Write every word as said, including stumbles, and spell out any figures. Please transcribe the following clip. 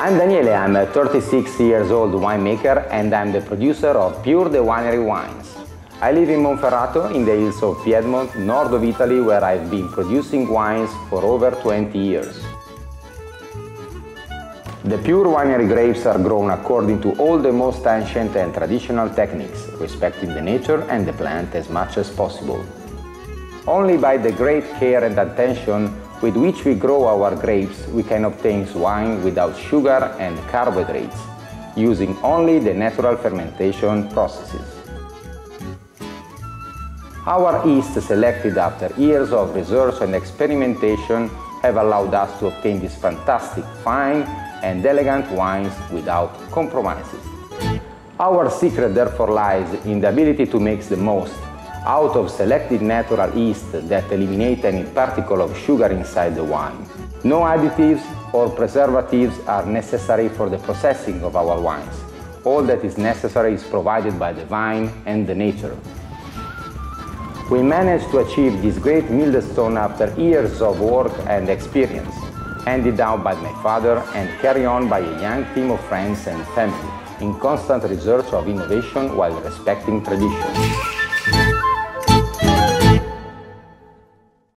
I'm Daniele, I'm a thirty-six years old winemaker and I'm the producer of Pure the Winery wines. I live in Monferrato in the hills of Piedmont, north of Italy, where I've been producing wines for over twenty years. The Pure Winery grapes are grown according to all the most ancient and traditional techniques, respecting the nature and the plant as much as possible. Only by the great care and attention with which we grow our grapes, we can obtain wine without sugar and carbohydrates, using only the natural fermentation processes. Our yeast selected after years of research and experimentation have allowed us to obtain these fantastic, fine and elegant wines without compromises. Our secret therefore lies in the ability to make the most out of selected natural yeast that eliminate any particle of sugar inside the wine. No additives or preservatives are necessary for the processing of our wines. All that is necessary is provided by the vine and the nature. We managed to achieve this great milestone after years of work and experience, handed down by my father and carried on by a young team of friends and family, in constant research of innovation while respecting tradition.